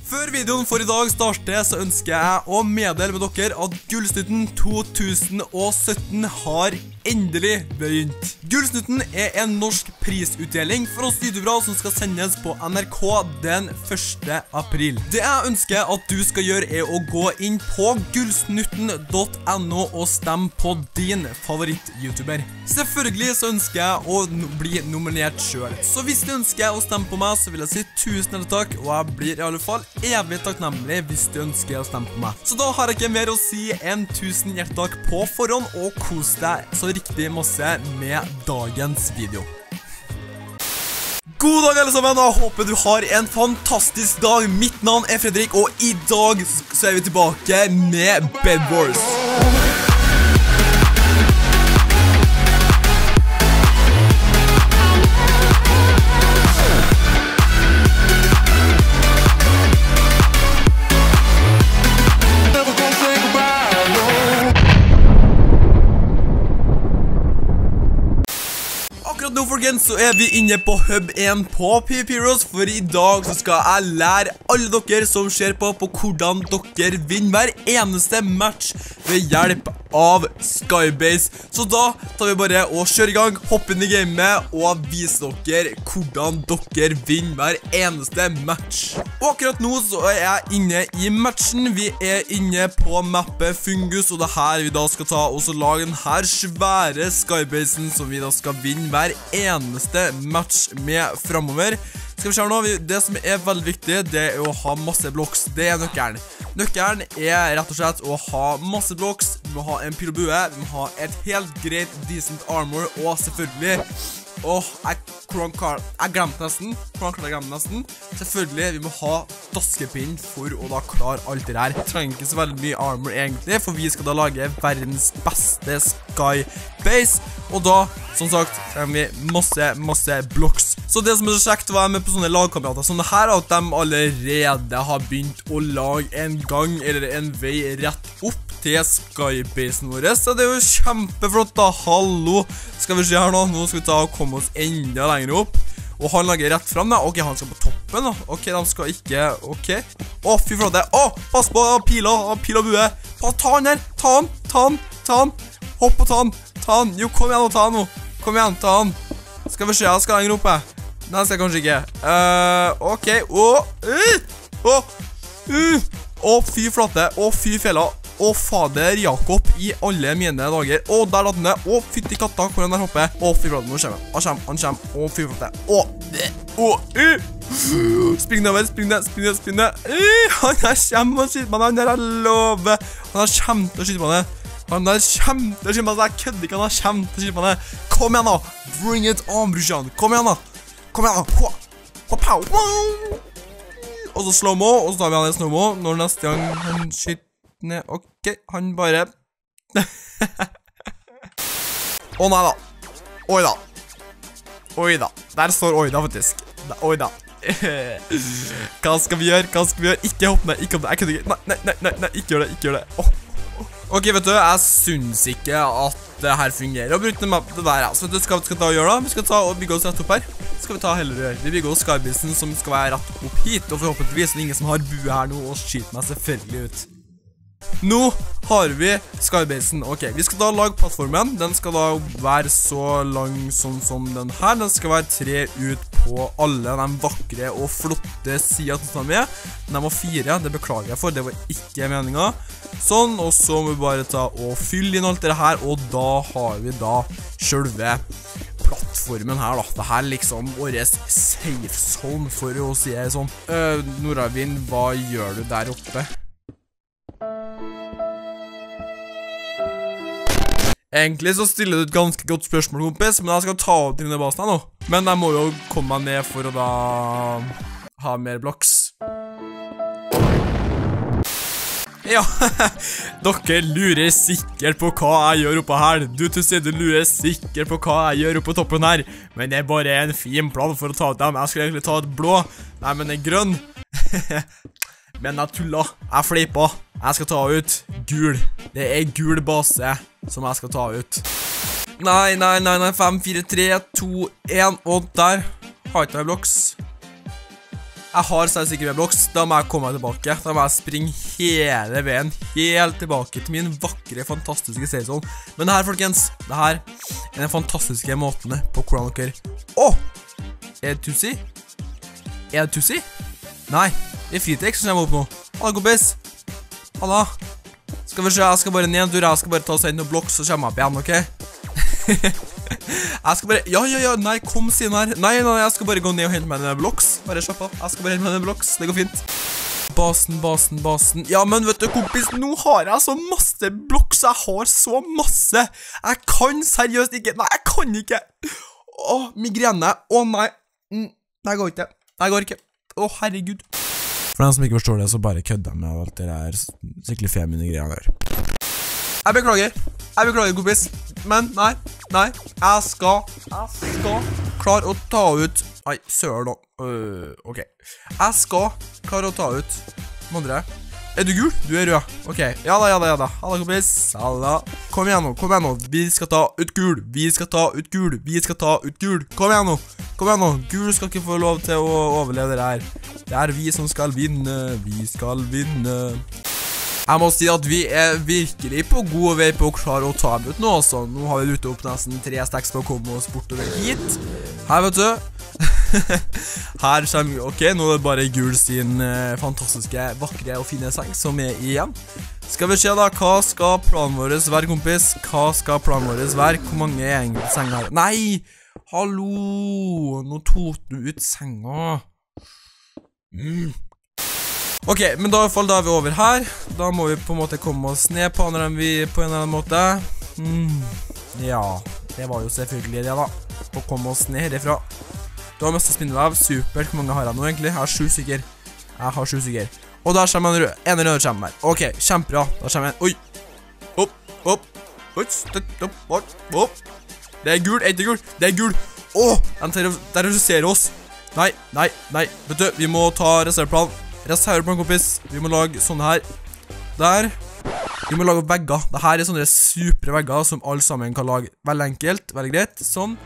Før videoen for i dag starter, så ønsker jeg å meddele med dere at Gullsnutten 2017 har endelig begynt. Gullsnutten er en norsk prisutdeling for oss youtubere som skal sendes på NRK den 1. april. Det jeg ønsker at du skal gjøre er å gå inn på gullsnutten.no og stemme på din favoritt-youtuber. Selvfølgelig så ønsker jeg å bli nominert selv. Så hvis du ønsker å stemme på meg, så vil jeg si 1000 takk, og jeg blir i alle fall evig takknemlig hvis du ønsker å stemme på meg. Så da har jeg ikke mer å si enn 1000 hjertetakk på forhånd, og kos deg så riktig masse med dagens video. God dag alle sammen, og jeg håper du har en fantastisk dag. Mitt navn er Fredrik, og i dag så er vi tilbake med Bed Wars. Nå folkens, så er vi inne på Hub 1 på PvP Heroes, for i dag så skal jeg lære alle dere som ser på hvordan dere vinner hver eneste match ved hjelp av Skybase. Så da tar vi bare og kjører i gang, hopper inn i gamet og viser dere hvordan dere vinner hver eneste match. Og akkurat nå så er jeg inne i matchen. Vi er inne på mappet Fungus, og det her vi da skal ta og så lage den her svære Skybasen som vi da skal vinne hver eneste match med fremover. Skal vi se nå, det som er veldig viktig, det er å ha masse blocks. Det er nøkkelen. Nøkkelen er rett og slett å ha masse blocks, vi må ha en pil og bue, vi må ha et helt greit, decent armor, og selvfølgelig, jeg glemte nesten, selvfølgelig, vi må ha daskepinn for å da klare alt det her. Vi trenger ikke så veldig mye armor egentlig, for vi skal da lage verdens beste Skybase, og da, som sagt, trenger vi masse blocks. Så det som er så kjekt å være med på sånne lagkamerater som det her, at de allerede har begynt å lage en gang eller en vei rett opp til Skybasen vår. Så det er jo kjempeflott da, hallo. Skal vi se her nå, nå skal vi ta og komme oss enda lenger opp. Og han lager rett frem da, ok, han skal på toppen da, ok, de skal ikke, ok. Fy flott det, pass på pil og bue. Ta han her, ta han, hopp og ta han, jo kom igjen og ta han nå, kom igjen, ta han. Skal vi se, jeg skal lenger oppe. Nei, skal jeg kanskje ikke. Ok, fy flate, fy fjellet, fader Jakob i alle mine dager. Der latt den det, fytti katta, hvor han der hoppe. Fy flate, nå kommer han kommer, fy flate. Spring nedover, spring ned. Han der kommer og skyter på han der, jeg lover. Han der kommer til å skyte på han. Jeg kødder ikke, han der kommer til å skyte på han. Kom igjen da, bring it on, brorsan. Kom igjen da. Og så slow-mo, og så tar vi han i slow-mo. Når neste gang han skyter ned, ok, han bare nei da. Oi da, der står oi da faktisk. Oi da. Hva skal vi gjøre? Ikke hopp ned, jeg kødder ikke. Nei, ikke gjør det. Ok, vet du, jeg synes ikke at det her fungerer å bruke det der, ja. Så vet du, skal vi ta og gjøre da? Vi skal ta og bygge oss rett opp her. Skal vi ta heller gjøre? Vi bygger oss Skybasen som skal være rett opp hit, og forhåpentligvis er det ingen som har bue her nå og skyter meg selvfølgelig ut. Nå har vi Skybasen. Ok, vi skal da lage plattformen. Den skal da være så lang som den her. Den skal være 3 ut på alle de vakre og flotte sidene som er. Den var 4, det beklager jeg for, det var ikke meningen. Sånn, og så må vi bare ta og fylle inn alt det her, og da har vi da selve plattformen her da. Det her er liksom våres safe zone, for å si det sånn. Nordavind, hva gjør du der oppe? Egentlig så stiller du et ganske godt spørsmål, kompis, men jeg skal ta opp denne basen her nå. Men jeg må jo komme meg ned for å da ha mer blocks. Ja, dere lurer sikkert på hva jeg gjør oppe her. Du lurer sikkert på hva jeg gjør oppe på toppen her. Men det er bare en fin plan for å ta ut dem. Jeg skulle egentlig ta et blå. Nei, men en grønn. Men jeg tullet, jeg flipa. Jeg skal ta ut gul. Det er gul base som jeg skal ta ut. Nei, 5, 4, 3, 2, 1, og der har jeg ikke blocks. Jeg har selv sikkert med bloks. Da må jeg komme meg tilbake. Da må jeg springe hele veien, helt tilbake til min vakre, fantastiske seison. Men det her, folkens, det her er den fantastiske måten på hvordan dere... Åh! Er det Tussi? Er det Tussi? Nei, det er Fritex som kommer opp nå. Hallo, kompis. Hallo. Skal vi se, jeg skal bare ned en tur. Jeg skal bare ta og sende noen bloks, så kommer jeg opp igjen, ok? Jeg skal bare... Ja, nei, kom siden her. Nei, jeg skal bare gå ned og hente meg en bloks. Bare slapp av, jeg skal bare hente meg en bloks. Det går fint. Basen. Ja, men vet du, kompis, nå har jeg så masse bloks. Jeg har så masse. Jeg kan seriøst ikke... Nei, jeg kan ikke. Åh, migrene. Åh, nei. Nei, går ikke. Nei, går ikke. Åh, herregud. For den som ikke forstår det, så bare kødder jeg med alt det der skikkelig femine greiene der. Jeg beklager, kompis. Men, nei, jeg skal klare å ta ut... Nei, søren da. Ok. Jeg skal klare å ta ut... Andre. Er du gul? Du er rød. Ok, ja da. Hallo, kompis. Hallo. Kom igjen nå. Vi skal ta ut gul. Kom igjen nå. Gul skal ikke få lov til å overleve det her. Det er vi som skal vinne. Jeg må si at vi er virkelig på god vei på å klare å ta dem ut nå, altså. Nå har vi ruttet opp nesten 3 stacks på å komme oss bortover hit. Her, vet du. Her kommer, ok, nå er det bare gul sin fantastiske, vakre og fine seng som er igjen. Skal vi se da, hva skal planen vår være, kompis? Hvor mange er egentlig senger her? Nei! Hallo! Nå tok du ut senga. Ok, men da er vi over her. Da må vi på en måte komme oss ned på en eller annen måte. Ja, det var jo selvfølgelig det da. Å komme oss ned herifra. Du har mest spindelvev, supert. Hvor mange har jeg nå egentlig? Jeg har 7 stykker. Og da kommer en rød kommer der. Ok, kjempebra. Da kommer en, oi. Opp. Det er gul, det er gul. Åh, den terroriserer oss. Nei. Vet du, vi må ta reserveplan, kompis. Vi må lage sånne her. Der. Vi må lage vegger. Dette er sånne supre vegger som alle sammen kan lage. Veldig enkelt, veldig greit. Sånn.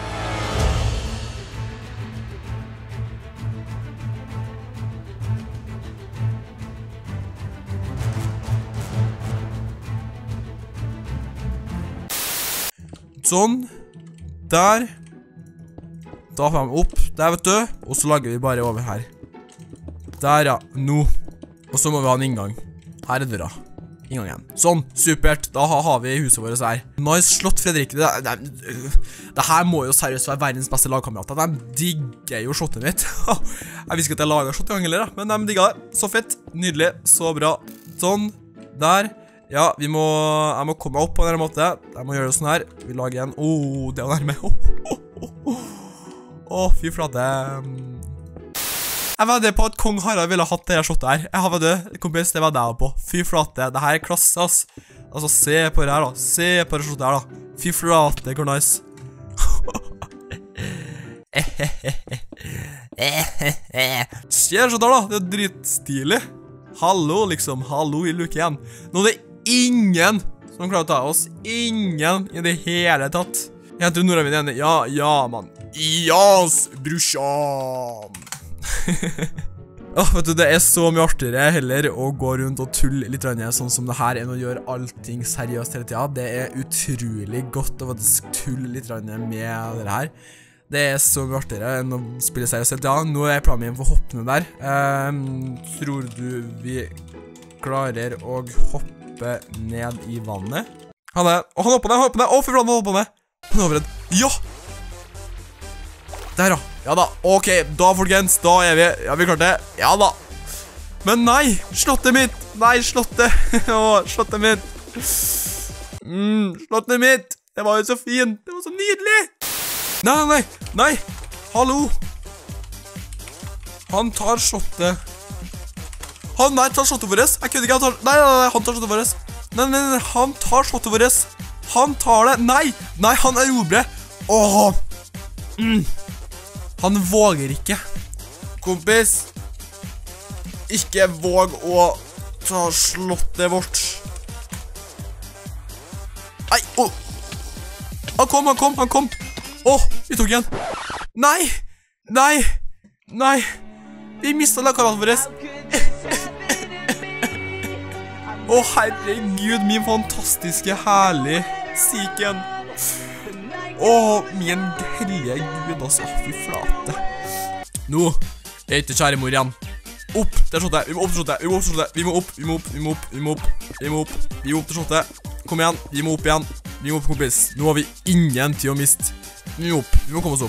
Sånn. Der. Da får vi opp. Der, vet du. Og så lager vi bare over her. Der, ja. Nå. Og så må vi ha en inngang. Her er døra. Inngangen. Sånn. Supert. Da har vi huset vårt her. Nice slått, Fredrik. Det her må jo seriøst være verdens beste lagkamerater. De digger jo slottet mitt. Jeg visste ikke at jeg laget slott i gang, eller, men de digger det. Så fett. Nydelig. Så bra. Sånn. Der. Ja, jeg må komme meg opp på denne måten. Jeg må gjøre det sånn her. Vi lager en... det er nærme. Fy flate. Jeg vedder på at Kong Harald ville hatt det her slottet her. Jeg har veddet, kompis, det vedder jeg på. Fy flate, det her er klasse, ass. Altså, se på det her da. Se på det slottet her da. Fy flate, hvor nice. Se det slottet her da. Det er dritstilig. Hallo, liksom. Hallo i luke igjen. Nå er det ingen som klarer å ta oss. Ingen i det hele tatt. Jeg tror Nora min igjen. Ja, mann. Jas, brusjan. Vet du, det er så mye artigere heller å gå rundt og tulle litt sånn som det her enn å gjøre allting seriøst hele tiden. Det er utrolig godt å faktisk tulle litt med det her. Det er så mye artigere enn å spille seriøst hele tiden. Nå er planen min for å hoppe ned der. Tror du vi klarer å hoppe ned i vannet? Han hopper ned. Å, fy faen, han hopper ned. Han hopper ned. Ja! Der, ja. Ja da, ok, da folkens, da er vi. Ja, vi klarte det. Ja da. Men nei, slottet mitt. Nei, slottet. Slottet mitt. Slottet mitt. Det var jo så fint. Det var så nydelig. Nei. Hallo. Han tar slottet. Han tar slottet vårt. Jeg kødder ikke, nei, han tar slottet vårt. Nei, han tar slottet vårt. Han tar det. Nei, han erobrer. Han våger ikke. Kompis, ikke våg å ta slottet vårt. Nei, han kom. Vi tok igjen. Nei. Vi mistet lagkameraten vår. Å, herregud, min fantastiske, herlig Siken. Å, min hellige Gud, altså. Fy flate. Nå er ikke kjære mor igjen. Opp til skjottet. Vi må opp til skjottet. Vi må opp til skjottet. Kom igjen. Vi må opp igjen. Vi må opp, kompis. Nå har vi ingen tid å miste. Vi må opp. Vi må komme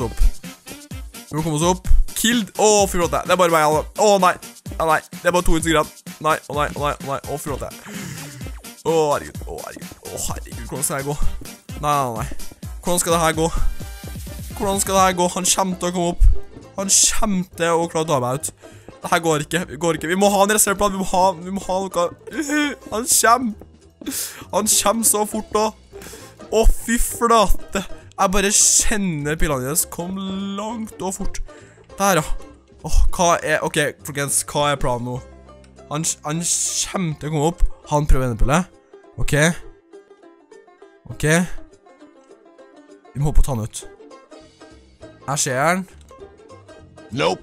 oss opp. Killed. Å, fy flate. Det er bare meg. Å, nei. Nei. Det er bare 2 Instagram. Nei. Å, fy flate. Å, herregud. Hvordan skal det gå? Nei. Hvordan skal det her gå? Han kommer til å komme opp. Han kommer til å klare å ta meg ut. Det her går ikke. Vi må ha en reserveplan. Vi må ha noe. Han kommer så fort da. Å, fy flate. Jeg bare kjenner pillene deres kom langt og fort. Der, ja. Ok, folkens, hva er planen nå? Han kommer til å komme opp. Han prøver endepille. Ok. Vi må hoppe og ta han ut. Her ser han. Nope.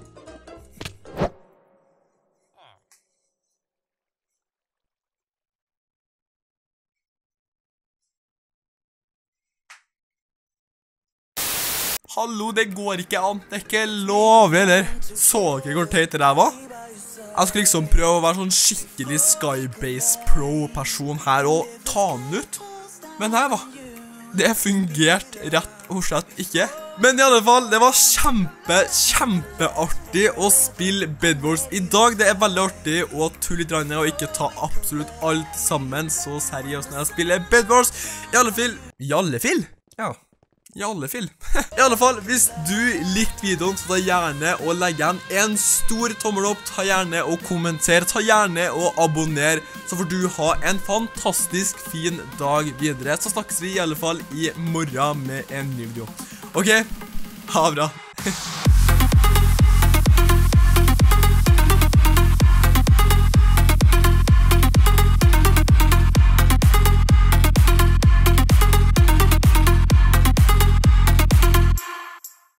Hallo, det går ikke an. Det er ikke lovlig, eller? Så dere hvor teit det der var? Jeg skulle liksom prøve å være sånn skikkelig Skybase Pro-person her og ta den ut. Men her var det fungerte rett og slett ikke. Men i alle fall, det var kjempeartig å spille Bed Wars i dag. Det er veldig artig å tulle litt og ikke ta absolutt alt sammen så seriøst når jeg spiller Bed Wars. I alle fall, hvis du likte videoen, så ta gjerne og legg igjen en stor tommel opp, ta gjerne og kommenter, ta gjerne og abonner, så får du ha en fantastisk fin dag videre. Så snakkes vi i alle fall i morgen med en ny video. Ok, ha det bra.